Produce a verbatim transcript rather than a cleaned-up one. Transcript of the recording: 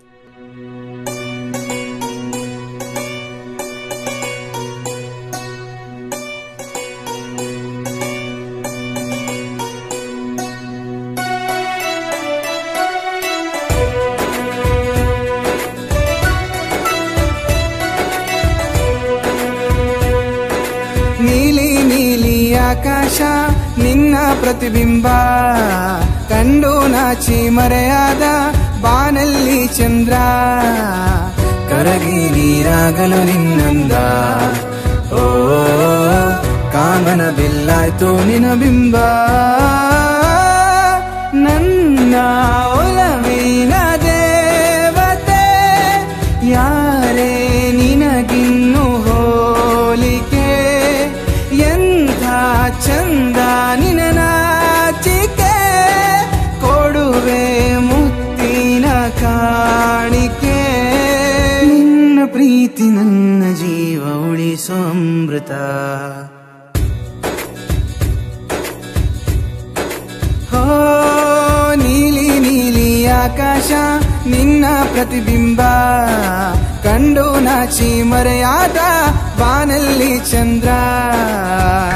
ನೀಲಿ ನೀಲಿ ಆಕಾಶ ನಿನ್ನ ಪ್ರತಿಬಿಂಬ ಕಂಡು ನಾಚಿ ಮರೆಯಾದ ಬಾನಲ್ಲಿ ಚಂದ್ರ ಕರಗಿ ನೀರಾಗಲು ನಿನ್ನಂದ ಓ ಕಾಮನ ಬಿಲ್ಲಾಯ್ತು ನಿನ್ನ ಬಿಂಬ ನನ್ನ ಒಲವಿನ ದೇವತೆ ಯಾರೇ ನಿನಗಿನ್ನು ಹೋಲಿಕೆ ಎಂಥ ಚಂದ ನಿನ ನಾಚಿಕೆ ಕೊಡುವೆ ಮುತ್ತಿನ ಕಾಣಿಕೆ ನಿನ್ನ ಪ್ರೀತಿ ನನ್ನ ಜೀವ ಉಳಿಸೋ ಅಮೃತ ಹೋ ನೀಲಿ ನೀಲಿ ಆಕಾಶ ನಿನ್ನ ಪ್ರತಿಬಿಂಬ ಕಂಡು ನಾಚಿ ಮರೆಯಾದ ಬಾನಲ್ಲಿ ಚಂದ್ರ